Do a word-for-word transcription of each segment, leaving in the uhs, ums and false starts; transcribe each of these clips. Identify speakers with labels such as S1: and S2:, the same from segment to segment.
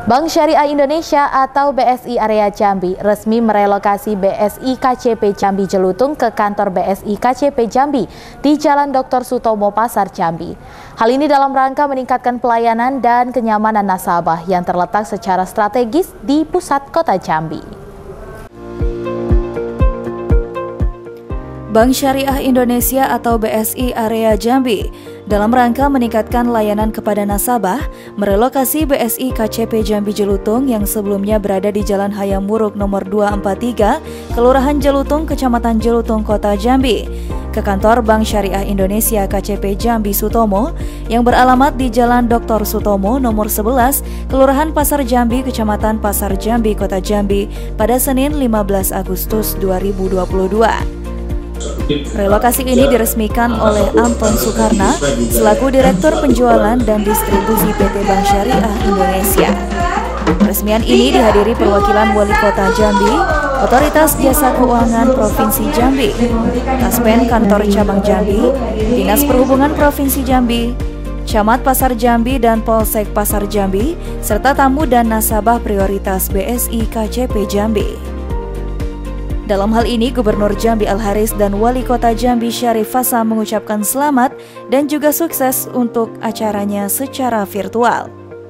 S1: Bank Syariah Indonesia atau B S I Area Jambi resmi merelokasi B S I K C P Jambi Jelutung ke kantor B S I K C P Jambi di Jalan Doktor Sutomo, Pasar Jambi. Hal ini dalam rangka meningkatkan pelayanan dan kenyamanan nasabah yang terletak secara strategis di pusat kota Jambi.
S2: Bank Syariah Indonesia atau B S I Area Jambi dalam rangka meningkatkan layanan kepada nasabah, merelokasi B S I K C P Jambi Jelutung yang sebelumnya berada di Jalan Hayam Wuruk nomor dua empat tiga, Kelurahan Jelutung, Kecamatan Jelutung, Kota Jambi, ke kantor Bank Syariah Indonesia K C P Jambi Sutomo yang beralamat di Jalan Doktor Sutomo nomor sebelas, Kelurahan Pasar Jambi, Kecamatan Pasar Jambi, Kota Jambi pada Senin lima belas Agustus dua ribu dua puluh dua. Relokasi ini diresmikan oleh Anton Soekarna selaku Direktur Penjualan dan Distribusi P T Bank Syariah Indonesia. Peresmian ini dihadiri perwakilan Wali Kota Jambi, Otoritas Jasa Keuangan Provinsi Jambi, Kaspen Kantor Cabang Jambi, Dinas Perhubungan Provinsi Jambi, Camat Pasar Jambi dan Polsek Pasar Jambi, serta tamu dan nasabah prioritas B S I K C P Jambi. Dalam hal ini, Gubernur Jambi Al-Haris dan Wali Kota Jambi Syarif Fasa mengucapkan selamat dan juga sukses untuk acaranya secara virtual.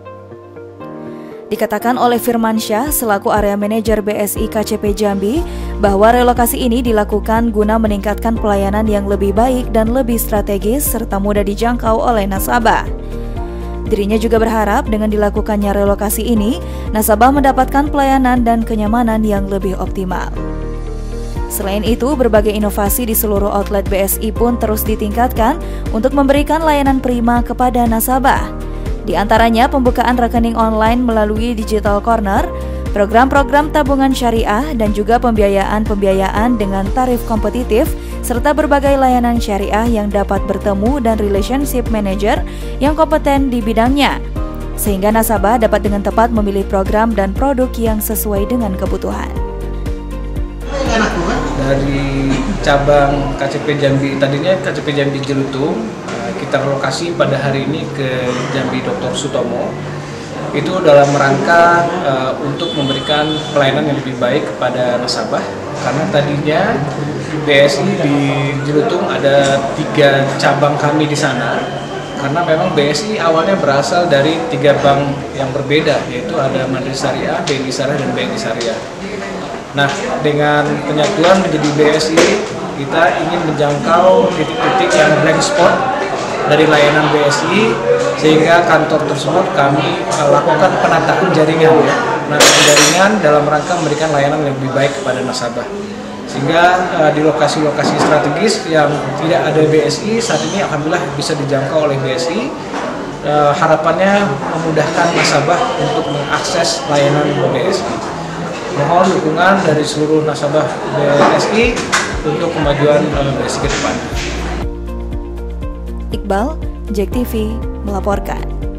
S2: Dikatakan oleh Firmansyah selaku Area Manajer B S I K C P Jambi bahwa relokasi ini dilakukan guna meningkatkan pelayanan yang lebih baik dan lebih strategis serta mudah dijangkau oleh nasabah. Dirinya juga berharap dengan dilakukannya relokasi ini, nasabah mendapatkan pelayanan dan kenyamanan yang lebih optimal. Selain itu, berbagai inovasi di seluruh outlet B S I pun terus ditingkatkan untuk memberikan layanan prima kepada nasabah. Di antaranya pembukaan rekening online melalui Digital Corner, program-program tabungan syariah, dan juga pembiayaan-pembiayaan dengan tarif kompetitif, serta berbagai layanan syariah yang dapat bertemu dan relationship manager yang kompeten di bidangnya, sehingga nasabah dapat dengan tepat memilih program dan produk yang sesuai dengan kebutuhan.
S3: Dari cabang K C P Jambi, tadinya K C P Jambi Jelutung, kita relokasi pada hari ini ke Jambi Doktor Sutomo. Itu dalam rangka uh, untuk memberikan pelayanan yang lebih baik kepada nasabah. Karena tadinya B S I di Jelutung ada tiga cabang kami di sana. Karena memang B S I awalnya berasal dari tiga bank yang berbeda, yaitu ada Mandiri Syariah, B N I Syariah, dan B N I Syariah. Nah, dengan penyatuan menjadi B S I, kita ingin menjangkau titik-titik yang blank spot dari layanan B S I, sehingga kantor tersebut kami lakukan penataan jaringan, ya, penataan jaringan dalam rangka memberikan layanan yang lebih baik kepada nasabah. Sehingga uh, di lokasi-lokasi strategis yang tidak ada B S I saat ini alhamdulillah bisa dijangkau oleh B S I. Uh, harapannya memudahkan nasabah untuk mengakses layanan B S I. Mohon dukungan dari seluruh nasabah B S I untuk kemajuan B S I ke depan.
S2: Iqbal, Jack T V melaporkan.